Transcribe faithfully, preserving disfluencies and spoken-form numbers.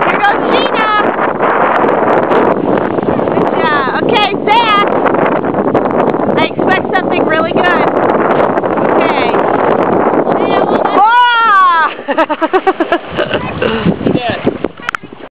Here goes Sheena. Good job. Okay, Zach. I expect something really good. Okay. Oh!